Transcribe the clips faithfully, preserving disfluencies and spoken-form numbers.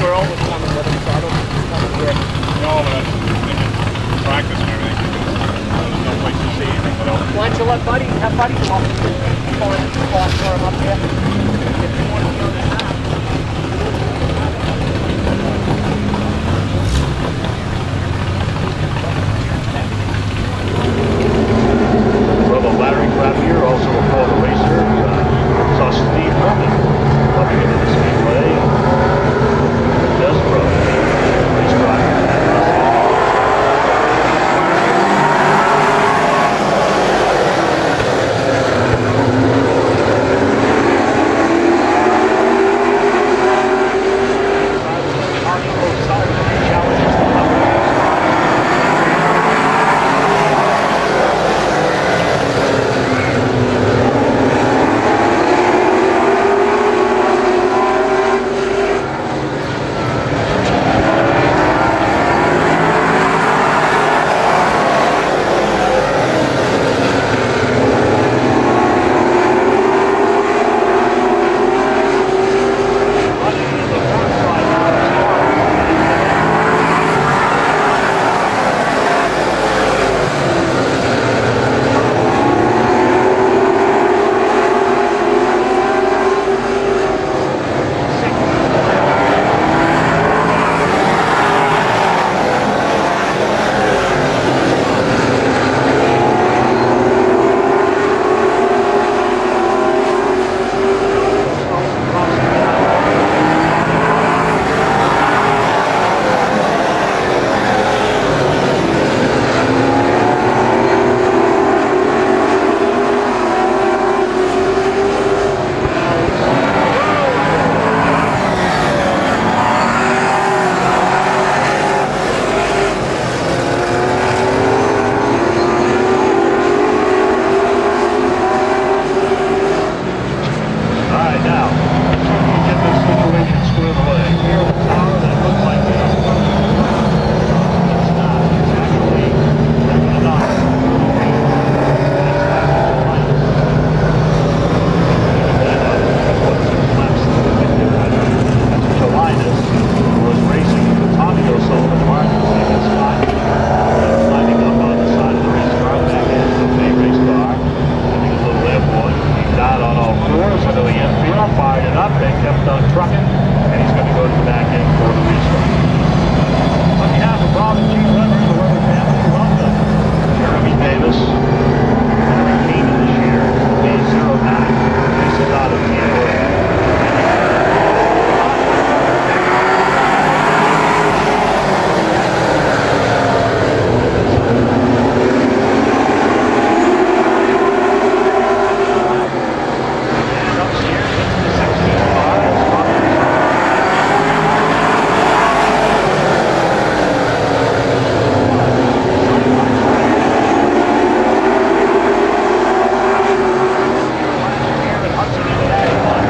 Earl was coming with him, so I don't think he's coming here. No, but I think it's practice and everything. There's no place to see anything but else. Why don't you let Buddy, have Buddy come up and find a spot for him up there? If you want to be on the map. Brother Larry Clavier, also a former racer, uh, saw Steve Herman coming into the speedway. Desbro, race driver. Hudson into that one.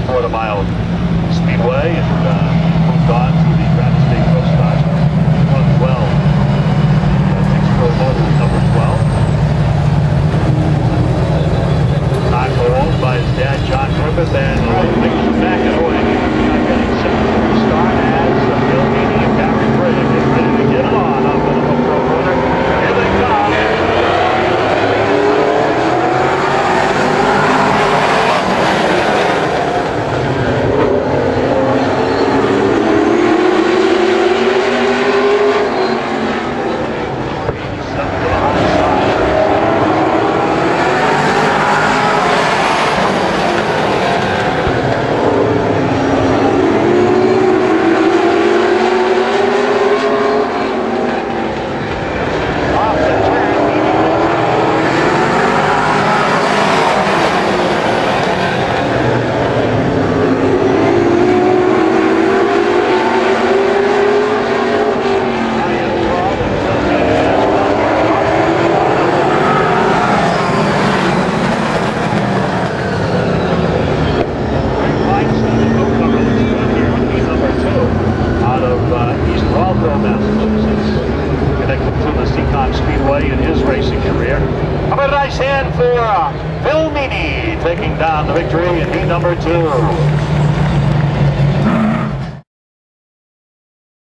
quarter mile speedway and uh, moved on to the Rapid State Pro Stars one twelve. Uh, Dix Pro Motor is number twelve. Time owned by his dad, John Griffith, and Michael McEnroe. Not getting set to start as Bill Meany and Barry Bray get ready to get on up in the pro corner. Here they come. Taking down the victory in heat number two.